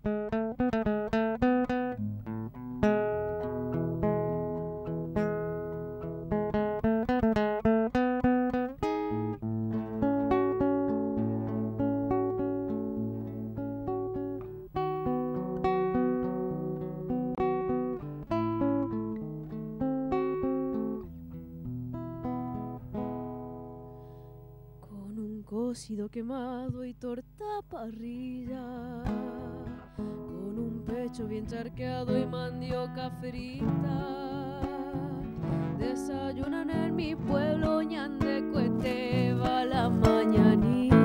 Cocido quemado y torta parrilla, con un pecho bien charqueado y mandioca frita. Desayunan en mi pueblo ñandecuete va la mañanita.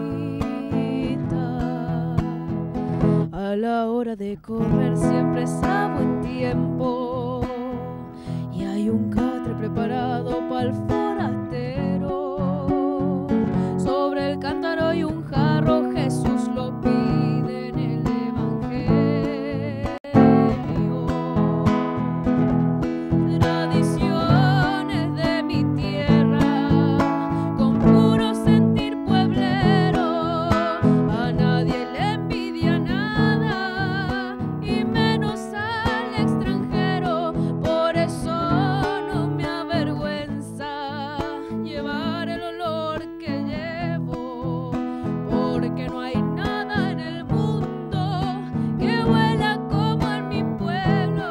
A la hora de comer siempre es a buen tiempo y hay un catre preparado pa'l forastero. Sobre el cántaro y un jarro Jesús lo pide en el Evangelio. Tradiciones de mi tierra con puro sentir pueblero. A nadie le envidia nada y menos al extranjero. Por eso no me avergüenza llevar el olor que llevo, porque no hay nada en el mundo que huela como en mi pueblo.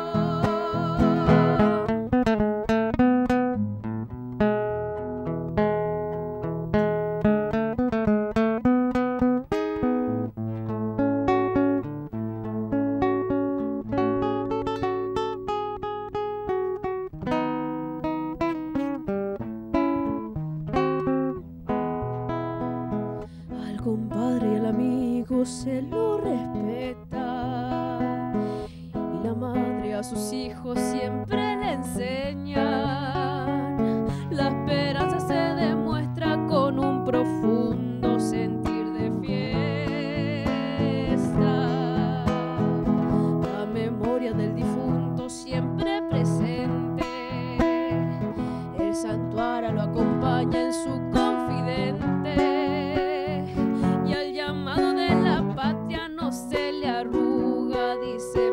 Al compadre y al amigo se lo respeta y la madre a sus hijos siempre le enseñan. La esperanza se demuestra con un profundo sentir de fiesta. La memoria del difunto siempre presente, el santuario lo acompaña en su confidente. Y al llamado de la patria no se le arruga, dice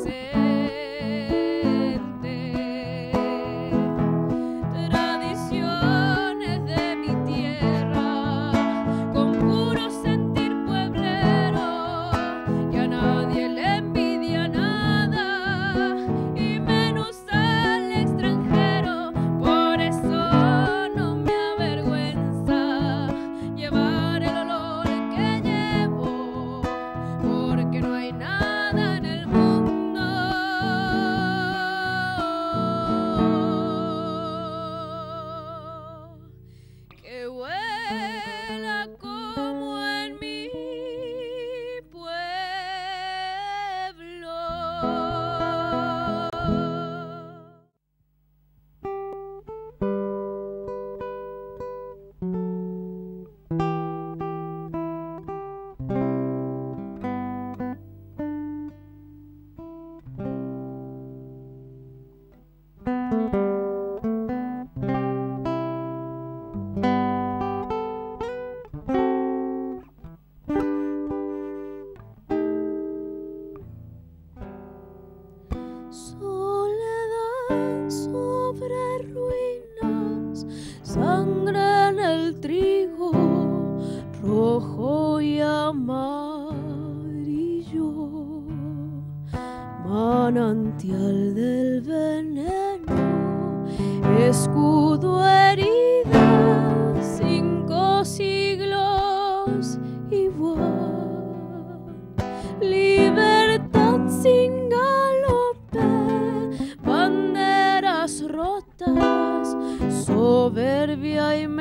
presente. Tradiciones de mi tierra con puro sentir pueblero, que a nadie le envidia nada y menos al extranjero. Por eso no me avergüenza llevar el olor que llevo, porque no hay nada en el mundo que huela como en mi pueblo. Soledad sobre ruinas, sangre en el trigo, rojo y amarillo, manantial del veneno, escudo, herida, 5 siglos igual, libertad sin galope, banderas rotas, soberbia y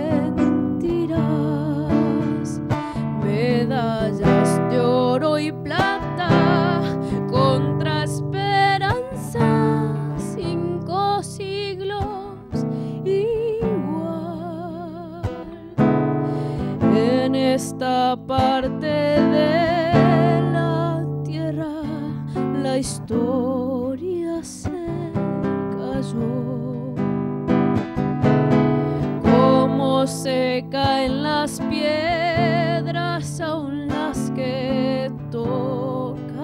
mentiras, medallas de oro y plata contra esperanza, 5 siglos igual. En esta parte de la tierra la historia se cayó, como se caen las piedras aún las que tocan.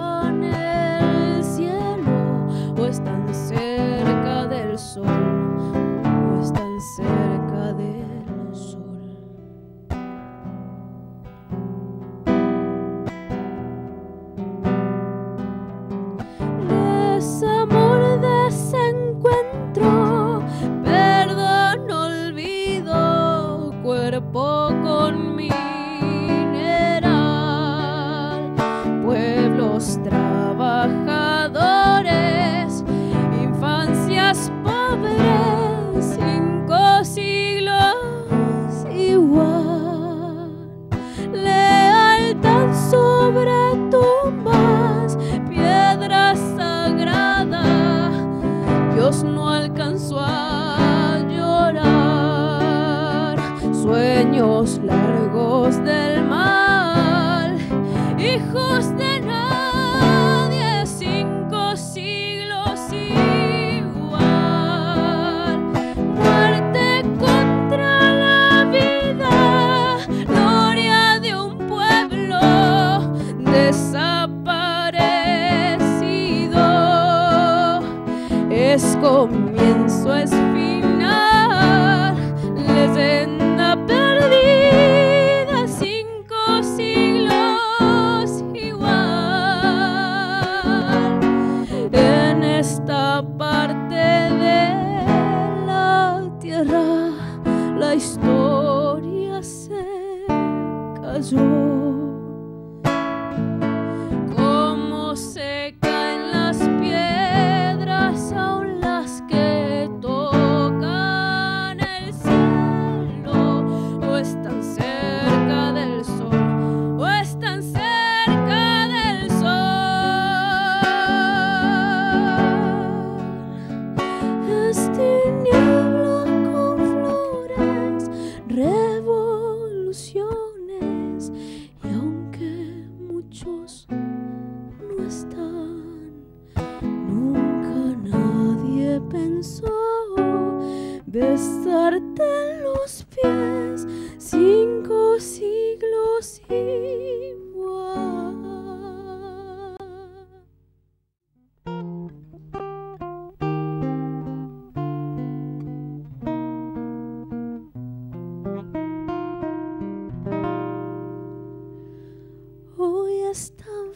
Hoy están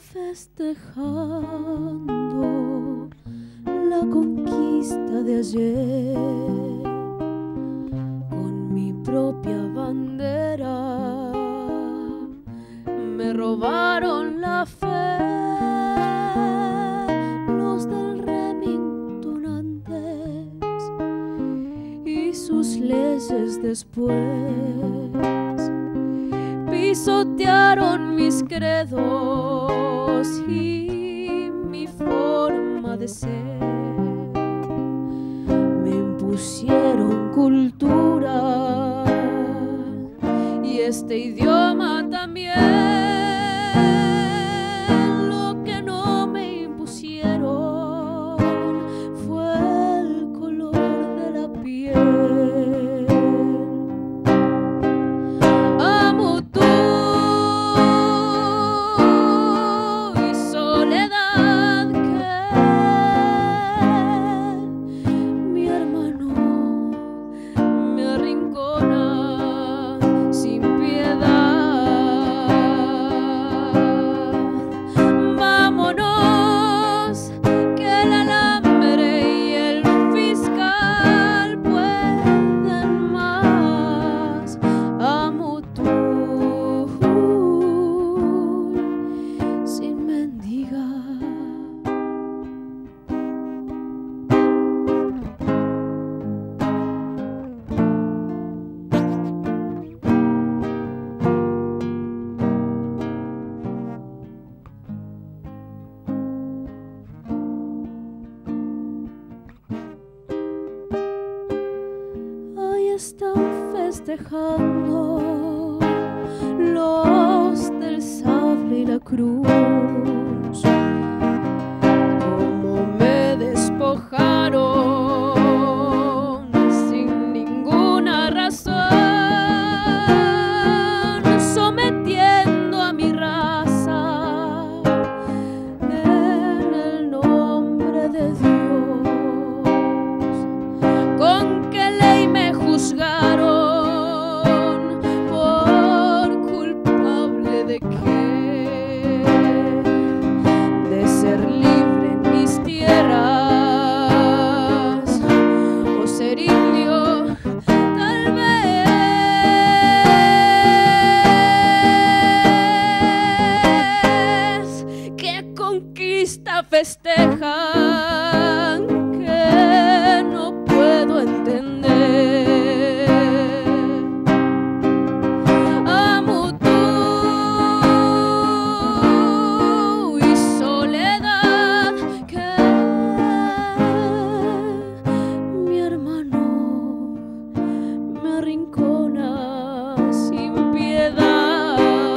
festejando la conquista de ayer con mi propia bandera. Me robaron la fe los del Remington antes y sus leyes después. Pisotearon mis credos y mi forma de ser. Me impusieron cultura y este idioma también. Lo que no me impusieron fue el color de la piel. Amo tú y soledad que mi hermano me arrincona sin piedad. Vámonos, que el alambre y el fiscal pueden más. Amo tú sin mendigar. Hoy están festejando los del sable y la cruz. Como me despojaron sin ninguna razón, sometiendo a mi raza en el nombre de Dios. ¿Con qué ley me juzgaron? ¿Por culpable de qué? ¿De ser libre en mis tierras o ser indio? Tal vez. ¿Qué conquista festejan que no puedo entender? Amo tú y soledad que mi hermano me arrincona sin piedad.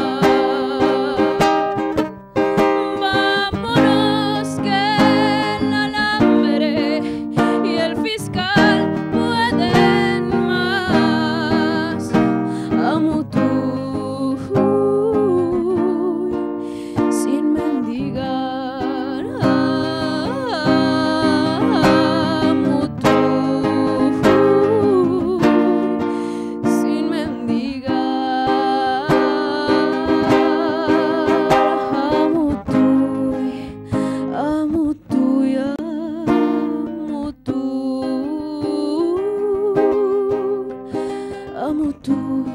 Vámonos, que el alambre y el fiscal pueden más. Amo tú sin mendigar. Amo tú sin mendigar. Amo tú, amo tú y amo tú. Amo tú.